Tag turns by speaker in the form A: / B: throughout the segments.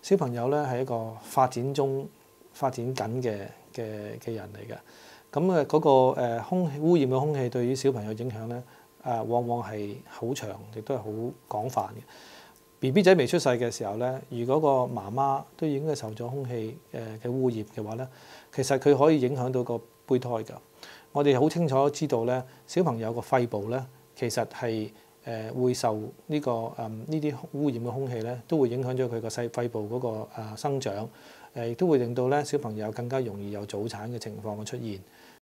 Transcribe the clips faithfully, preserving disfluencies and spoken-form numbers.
A: 小朋友咧係一個發展中發展緊嘅嘅嘅人嚟嘅。咁誒嗰個誒空氣污染嘅空氣對於小朋友影響咧，誒往往係好長，亦都係好廣泛嘅。B B 仔未出世嘅時候咧，如果個媽媽都已經受咗空氣誒嘅污染嘅話咧，其實佢可以影響到個胚胎㗎。我哋好清楚知道咧，小朋友個肺部咧，其實係誒會受呢個誒呢啲污染嘅空氣咧，都會影響咗佢個細肺部嗰個誒生長，誒亦都會令到咧小朋友更加容易有早產嘅情況嘅出現。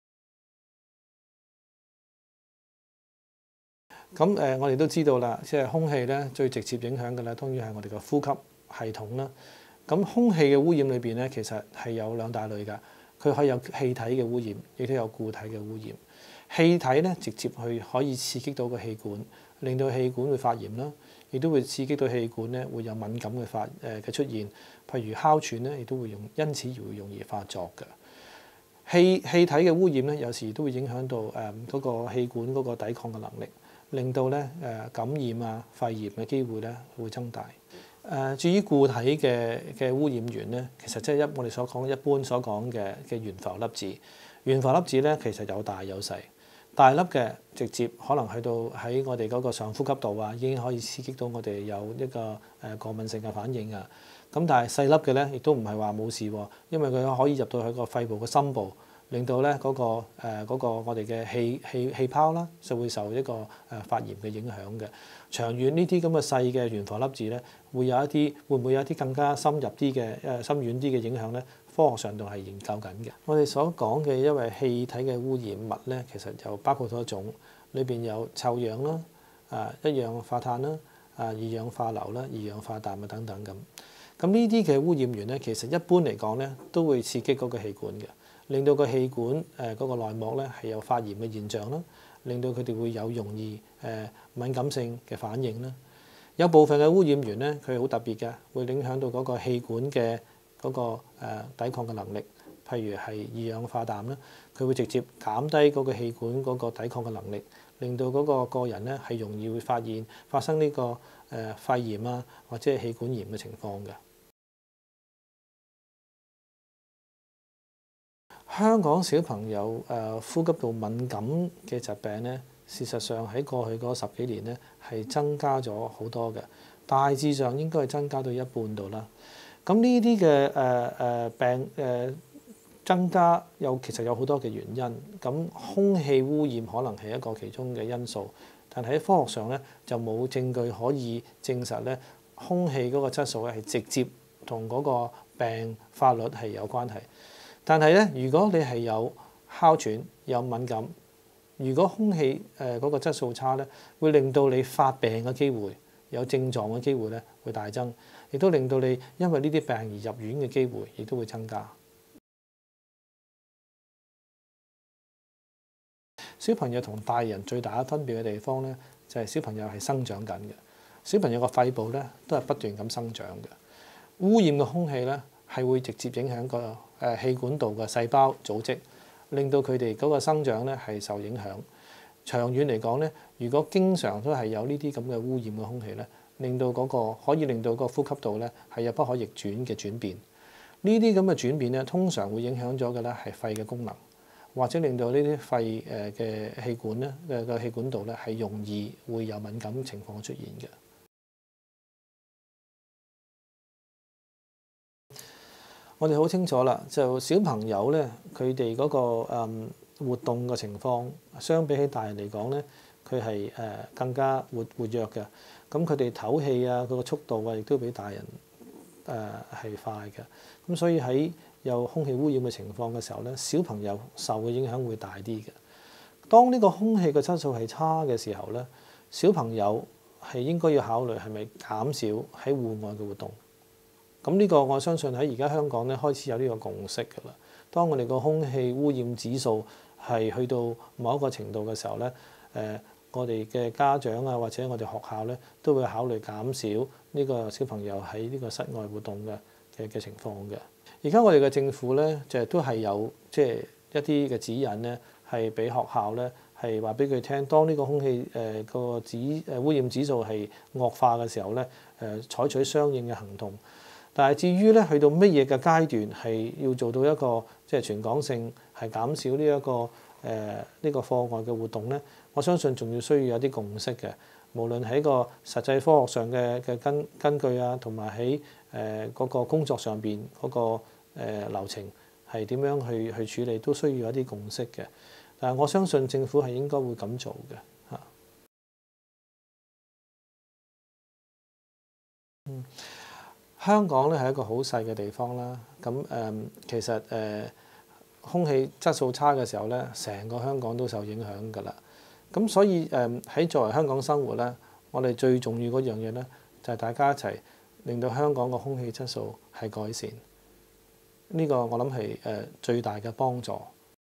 A: 咁誒，我哋都知道啦，即係空氣咧最直接影響嘅咧，當然係我哋個呼吸系統啦。咁空氣嘅污染裏邊咧，其實係有兩大類㗎。佢可以有氣體嘅污染，亦都有固體嘅污染。氣體咧直接去可以刺激到個氣管，令到氣管會發炎啦，亦都會刺激到氣管咧會有敏感嘅發誒嘅出現，譬如哮喘咧，亦都會容因此而會容易發作嘅。氣氣體嘅污染咧，有時都會影響到誒嗰個氣管嗰個抵抗嘅能力，令到咧誒感染啊、肺炎嘅機會咧會增大。誒至於固體嘅嘅污染源咧，其實即係一我哋所講一般所講嘅嘅懸浮粒子。懸浮粒子咧其實有大有細，大粒嘅直接可能去到喺我哋嗰個上呼吸道啊，已經可以刺激到我哋有一個誒過敏性嘅反應啊。咁但係細粒嘅咧，亦都唔係話冇事喎，因為佢可以入到去個肺部嘅深部，令到咧嗰個誒嗰個我哋嘅氣氣氣泡啦，就會受一個誒發炎嘅影響嘅。長遠呢啲咁嘅細嘅懸浮粒子咧，會有一啲會唔會有一啲更加深入啲嘅誒深遠啲嘅影響咧？科學上度係研究緊嘅。我哋所講嘅因為氣體嘅污染物咧，其實就包括多種，裏邊有臭氧啦、啊一氧化碳啦、啊二氧化硫啦、二氧化氮啊等等咁。咁呢啲嘅污染源咧，其實一般嚟講咧，都會刺激嗰個氣管嘅，令到個氣管誒嗰個內膜咧係有發炎嘅現象啦，令到佢哋會有容易誒敏感性嘅反應啦。有部分嘅污染源咧，佢好特別嘅，會影響到嗰個氣管嘅嗰個誒抵抗嘅能力，譬如係二氧化氮啦，佢會直接減低嗰個氣管嗰個抵抗嘅能力，令到嗰個個人咧係容易會發現發生呢個誒肺炎啊或者係氣管炎嘅情況嘅。香港小朋友誒呼吸道敏感嘅疾病咧，事實上喺過去嗰十幾年咧係增加咗好多嘅，大致上應該係增加到一半度啦。咁呢啲嘅誒誒病誒增加有其實有好多嘅原因，咁空氣污染可能係一個其中嘅因素，但係喺科學上咧就冇證據可以證實咧空氣嗰個質素咧係直接同嗰個病發率係有關係。但係咧，如果你係有哮喘、有敏感，如果空氣誒嗰個質素差咧，會令到你發病嘅機會、有症狀嘅機會咧會大增，亦都令到你因為呢啲病而入院嘅機會亦都會增加。小朋友同大人最大嘅分別嘅地方咧，就係小朋友係生長緊嘅，小朋友個肺部咧都係不斷咁生長嘅。污染嘅空氣咧係會直接影響個誒氣管道嘅細胞組織，令到佢哋嗰個生長咧係受影響。長遠嚟講咧，如果經常都係有呢啲咁嘅污染嘅空氣咧，令到嗰個可以令到個呼吸道咧係有不可逆轉嘅轉變。呢啲咁嘅轉變咧，通常會影響咗嘅咧係肺嘅功能，或者令到呢啲肺誒嘅氣管咧嘅個氣管道咧係容易會有敏感情況出現嘅。我哋好清楚啦，就小朋友咧，佢哋嗰個誒活動嘅情況，相比起大人嚟講咧，佢係誒更加活活躍嘅。咁佢哋唞氣啊，佢個速度啊，亦都比大人誒係快嘅。咁所以喺有空氣污染嘅情況嘅時候咧，小朋友受嘅影響會大啲嘅。當呢個空氣嘅質素係差嘅時候咧，小朋友係應該要考慮係咪減少喺戶外嘅活動。咁呢個我相信喺而家香港咧開始有呢個共識㗎啦。當我哋個空氣污染指數係去到某一個程度嘅時候咧，誒我哋嘅家長啊或者我哋學校咧都會考慮減少呢個小朋友喺呢個室外活動嘅嘅嘅情況嘅。而家我哋嘅政府咧就係都係有即係一啲嘅指引咧，係俾學校咧係話俾佢聽，當呢個空氣誒個指誒污染指數係惡化嘅時候咧，誒採取相應嘅行動。 但係至於咧去到乜嘢嘅階段係要做到一個即係全港性係減少呢、這、一個誒呢、呃這個課外嘅活動咧，我相信仲要需要有啲共識嘅。無論喺個實際科學上嘅嘅根根據啊，同埋喺誒嗰個工作上邊嗰、那個、呃、流程係點樣去去處理，都需要有一啲共識嘅。但係我相信政府係應該會咁做嘅嚇。嗯，香港咧係一個好細嘅地方啦。咁誒、呃，其實誒、呃、空氣質素差嘅時候咧，成個香港都受影響㗎啦。咁所以誒喺作為香港生活咧，我哋最重要嗰樣嘢咧，就係大家一齊令到香港個空氣質素係改善。呢個我諗係誒最大嘅幫助。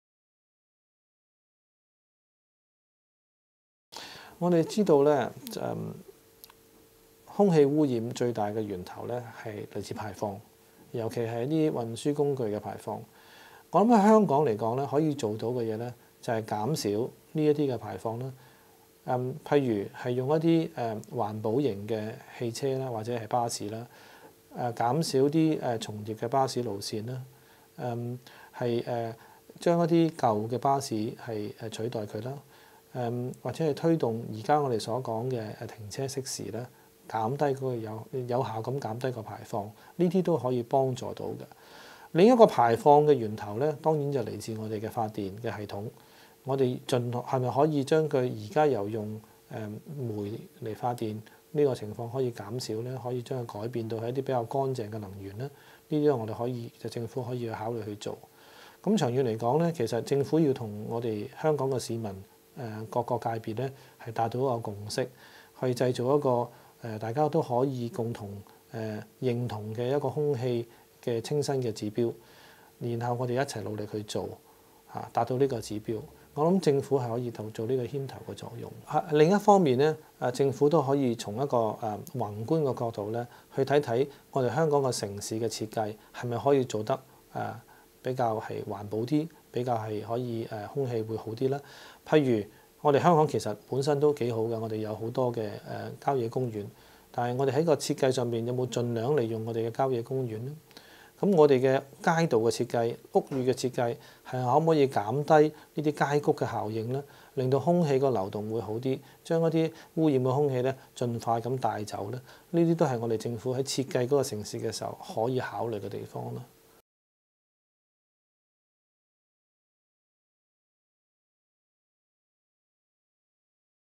A: 我哋知道咧，誒空氣污染最大嘅源頭咧係嚟自排放，尤其係一啲運輸工具嘅排放。我諗喺香港嚟講咧，可以做到嘅嘢咧，就係減少呢一啲嘅排放啦。誒、嗯，譬如係用一啲誒、呃、環保型嘅汽車啦，或者係巴士啦。誒、呃，減少啲誒重疊嘅巴士路線啦。誒、嗯，係誒、呃、將一啲舊嘅巴士係誒取代佢啦。誒、嗯，或者係推動而家我哋所講嘅誒停車熄匙啦，減低嗰個有有效咁減低個排放。呢啲都可以幫助到嘅。另一個排放嘅源頭咧，當然就嚟自我哋嘅發電嘅系統。我哋盡係咪可以將佢而家由用誒煤嚟發電呢個情況可以減少咧？可以將佢改變到係一啲比較乾淨嘅能源咧？呢啲我哋可以就政府可以去考慮去做。咁長遠嚟講咧，其實政府要同我哋香港嘅市民誒各個界別咧係達到一個共識，去製造一個誒大家都可以共同誒認同嘅一個空氣嘅清新嘅指標，然後我哋一齊努力去做嚇，達到呢個指標。我諗政府係可以做做呢個牽頭嘅作用。嚇，另一方面咧，誒政府都可以從一個誒宏觀嘅角度咧，去睇睇我哋香港嘅城市嘅設計係咪可以做得誒比較係環保啲，比較係可以誒空氣會好啲啦。譬如我哋香港其實本身都幾好嘅，我哋有好多嘅誒郊野公園，但係我哋喺個設計上邊有冇盡量利用我哋嘅郊野公園咧？咁我哋嘅街道嘅設計、屋宇嘅設計係可唔可以減低呢啲街谷嘅效應咧？令到空氣個流動會好啲，將一啲污染嘅空氣咧盡快咁帶走咧？呢啲都係我哋政府喺設計嗰個城市嘅時候可以考慮嘅地方啦。